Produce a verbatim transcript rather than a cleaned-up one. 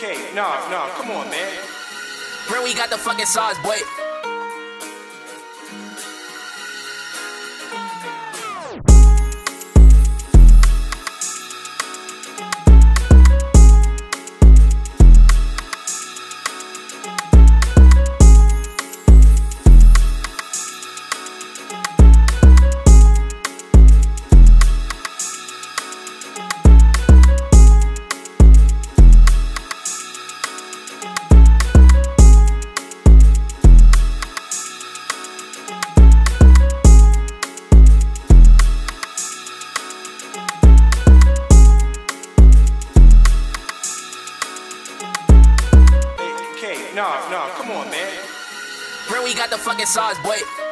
Okay, no, no, come on, man. Renwy got the fucking sauce, boy. No, no, come on, man. Renwy got the fucking sauce, boy.